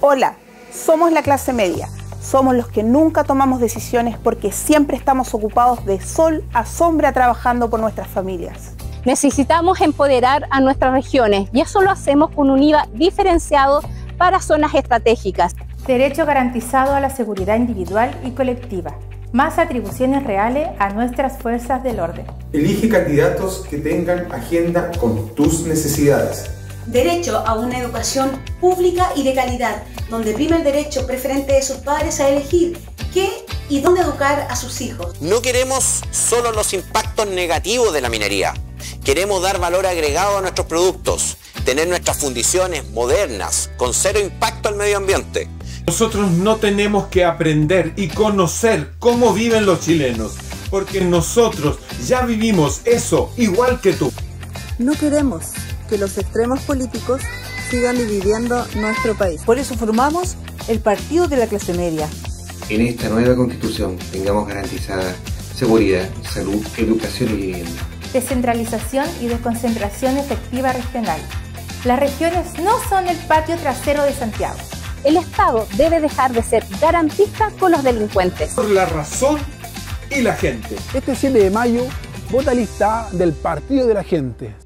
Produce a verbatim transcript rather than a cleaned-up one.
Hola, somos la clase media. Somos los que nunca tomamos decisiones porque siempre estamos ocupados de sol a sombra trabajando por nuestras familias. Necesitamos empoderar a nuestras regiones y eso lo hacemos con un I V A diferenciado para zonas estratégicas. Derecho garantizado a la seguridad individual y colectiva. Más atribuciones reales a nuestras fuerzas del orden. Elige candidatos que tengan agenda con tus necesidades. Derecho a una educación pública y de calidad, donde prima el derecho preferente de sus padres a elegir qué y dónde educar a sus hijos. No queremos solo los impactos negativos de la minería. Queremos dar valor agregado a nuestros productos, tener nuestras fundiciones modernas, con cero impacto al medio ambiente. Nosotros no tenemos que aprender y conocer cómo viven los chilenos, porque nosotros ya vivimos eso igual que tú. No queremos que los extremos políticos sigan dividiendo nuestro país. Por eso formamos el Partido de la Clase Media. En esta nueva Constitución tengamos garantizada seguridad, salud, educación y vivienda. Descentralización y desconcentración efectiva regional. Las regiones no son el patio trasero de Santiago. El Estado debe dejar de ser garantista con los delincuentes. Por la razón y la gente. Este siete de mayo, vota lista A del Partido de la Gente.